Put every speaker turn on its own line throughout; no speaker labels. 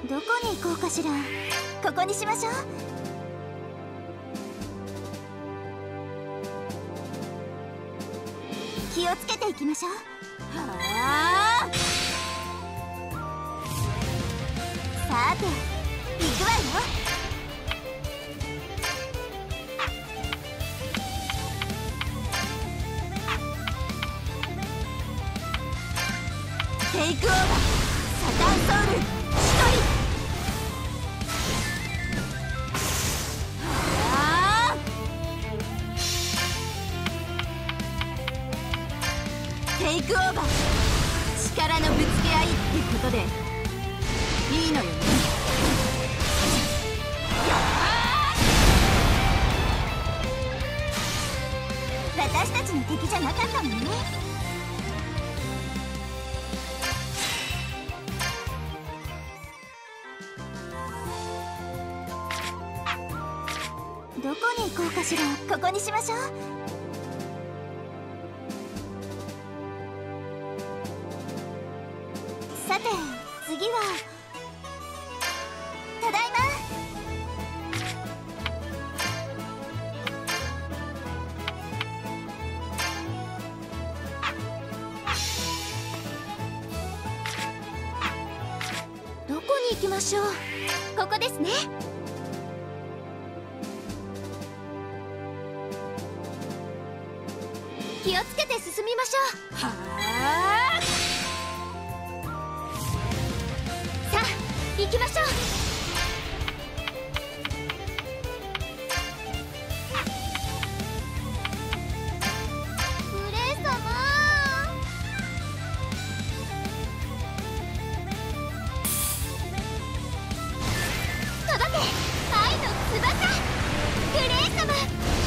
どこに行こうかしら。ここにしましょう。気をつけていきましょう。はあ、さて行くわよ。テイクオーバー、サタンソウル1人。テイクオーバー、力のぶつけ合いってことでいいのよね。私たちの敵じゃなかったもんね。どこに行こうかしら。ここにしましょう。さて次は、ただいま。どこに行きましょう。ここですね。気をつけて進みましょう。はあ、さあ行きましょう。グレイ様、届け愛の翼。グレイ様、ラブ。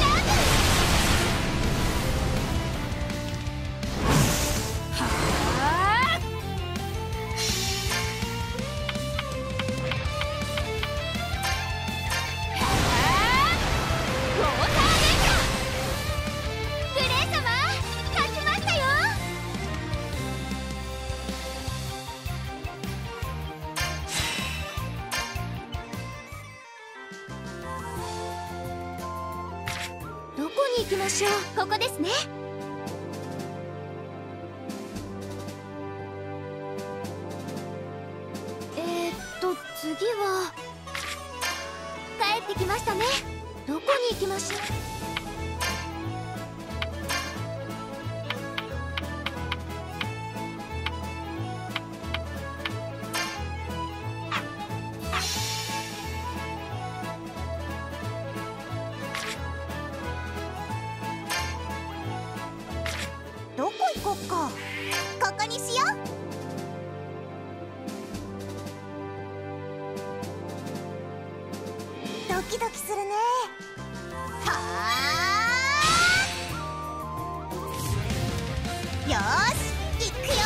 どこに行きましょう。ここですね。次は帰ってきましたね。どこに行きましょう。どこ行こっか。ここにしよう。ドキドキするね。はあ、よーし行くよ。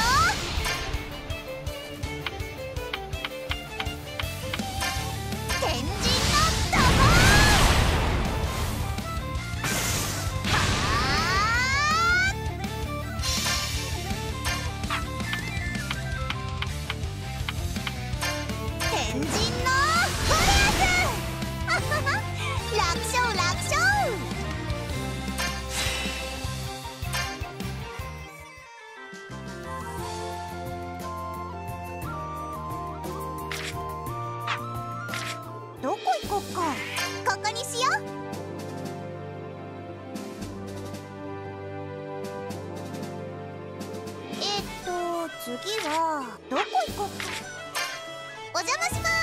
天神のドボー。はあ、天神のフォレアス。楽勝楽勝。どこ行こっか。ここにしよう。次はどこ行こっか。お邪魔します。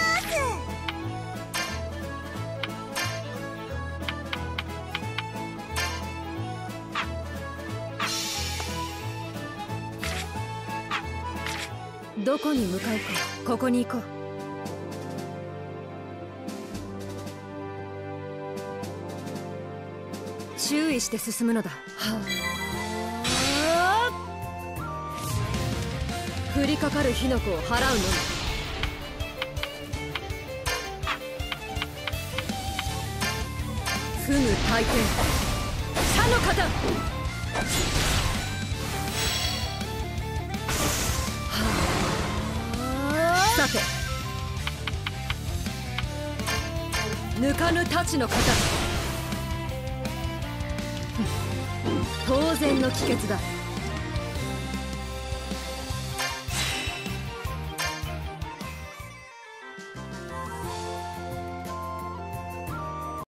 どこに向かうか。ここに行こう。注意して進むのだ。はあ、降りかかる火の粉を払うのみ。不無体験、他の方。さて抜かぬ太刀の型。当然の帰結だ。